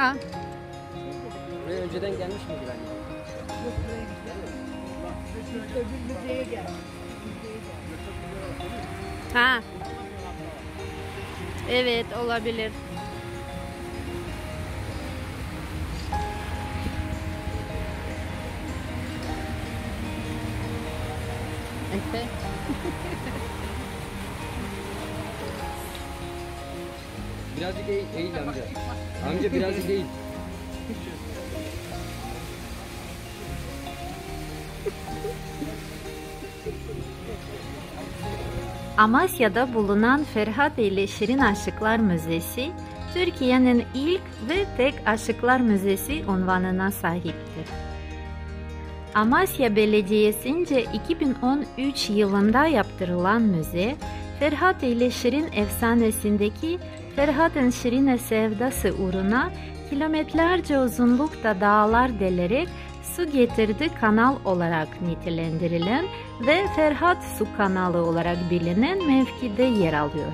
Ha. Buraya önceden gelmiş miydi ben? Yok buraya gidelim. Öbür müzeye gel. Ha. Evet, olabilir. Efe. Birazcık eğil amca. Amca birazcık eğil. Amasya'da bulunan Ferhat ile Şirin Aşıklar Müzesi, Türkiye'nin ilk ve tek Aşıklar Müzesi unvanına sahiptir. Amasya Belediyesi'nce 2013 yılında yaptırılan müze, Ferhat ile Şirin efsanesindeki Ferhat'ın Şirin'e sevdası uğruna kilometrelerce uzunlukta dağlar delerek su getirdi kanal olarak nitelendirilen ve Ferhat Su Kanalı olarak bilinen mevkide yer alıyor.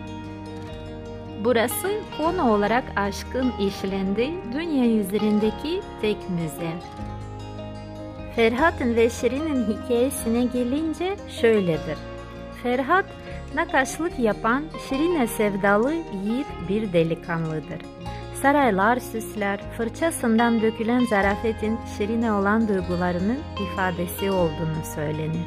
Burası konu olarak aşkın işlendiği dünya üzerindeki tek müze. Ferhat'ın ve Şirin'in hikayesine gelince şöyledir. Ferhat, nakaşlık yapan Şirin'e sevdalı yiğit bir delikanlıdır. Saraylar süsler, fırçasından dökülen zarafetin Şirin'e olan duygularının ifadesi olduğunu söylenir.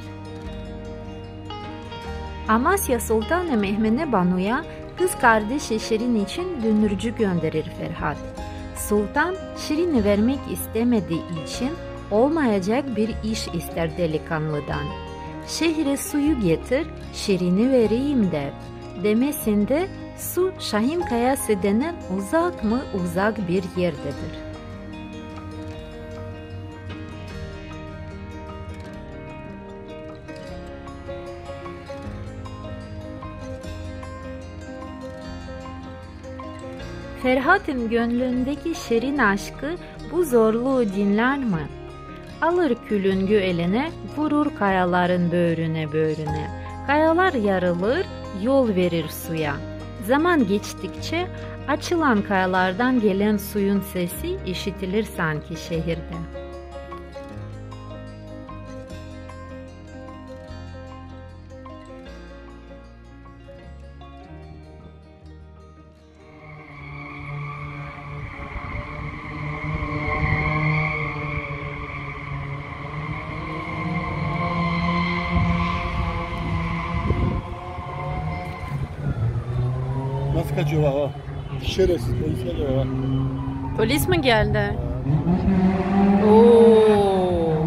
Amasya Sultanı Mehmene Banu'ya kız kardeşi Şirin için dünürcü gönderir Ferhat. Sultan, Şirin'i vermek istemediği için olmayacak bir iş ister delikanlıdan. Şehre suyu getir, Şirin'i vereyim der. Demesinde su Şahin Kayası denen uzak mı uzak bir yerdedir. Ferhat'ın gönlündeki Şirin aşkı bu zorluğu dinler mi? Alır külüngü eline, vurur kayaların böğrüne. Kayalar yarılır, yol verir suya. Zaman geçtikçe açılan kayalardan gelen suyun sesi işitilir sanki şehirde. Nasıl kaçıyor baba? Şerefsiz polis geliyor baba. Polis mi geldi? Oo.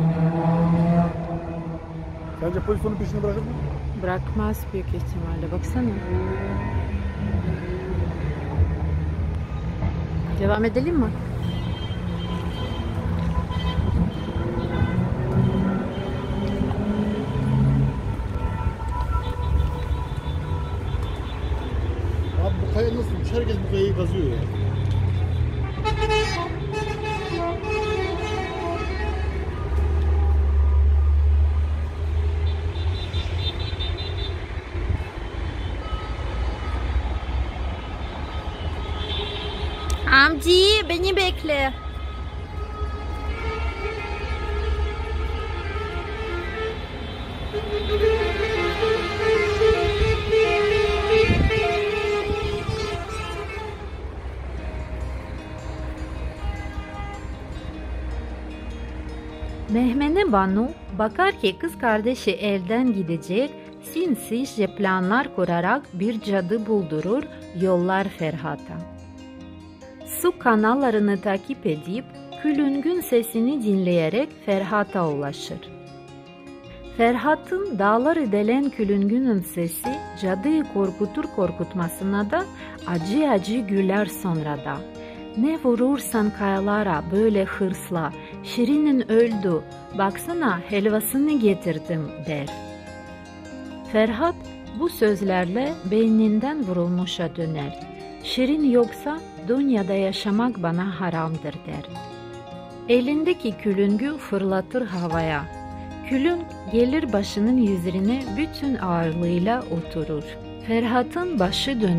Sence polis onun peşini bırakır mı? Bırakmaz büyük ihtimalle. Baksana. Devam edelim mi? Abi bu kaya nasılmış? Herkes bu kayayı kazıyor ya. Amci, beni bekle. Mehmene Banu bakar ki kız kardeşi elden gidecek, sinsice planlar kurarak bir cadı buldurur, yollar Ferhat'a. Su kanallarını takip edip külüngün sesini dinleyerek Ferhat'a ulaşır. Ferhat'ın dağları delen külüngünün sesi cadıyı korkutur korkutmasına da acı acı güler sonra da. Ne vurursan kayalara böyle hırsla, Şirin'in öldü, baksana helvasını getirdim der. Ferhat bu sözlerle beyninden vurulmuşa döner. Şirin yoksa dünyada yaşamak bana haramdır der. Elindeki külüngü fırlatır havaya. Külünk gelir başının yüzüne bütün ağırlığıyla oturur. Ferhat'ın başı döner,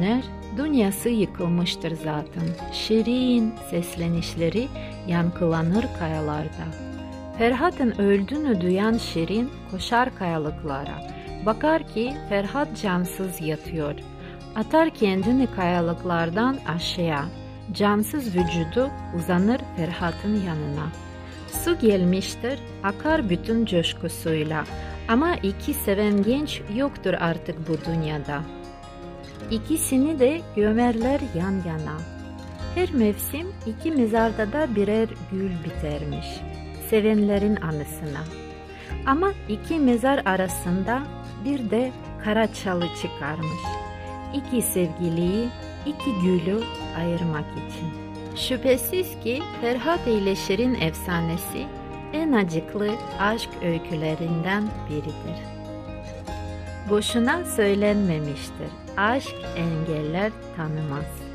Dünyası yıkılmıştır zaten. Şirin seslenişleri yankılanır kayalarda. Ferhat'ın öldüğünü duyan Şirin koşar kayalıklara. Bakar ki Ferhat cansız yatıyor. Atar kendini kayalıklardan aşağıya. Cansız vücudu uzanır Ferhat'ın yanına. Su gelmiştir, akar bütün coşkusuyla. Ama iki seven genç yoktur artık bu dünyada. İkisini de gömerler yan yana. Her mevsim iki mezarda da birer gül bitermiş, sevenlerin anısına. Ama iki mezar arasında bir de kara çalı çıkarmış. İki sevgiliyi, iki gülü ayırmak için. Şüphesiz ki Ferhat ile Şirin efsanesi en acıklı aşk öykülerinden biridir. Boşuna söylenmemiştir. Aşk engeller tanımaz.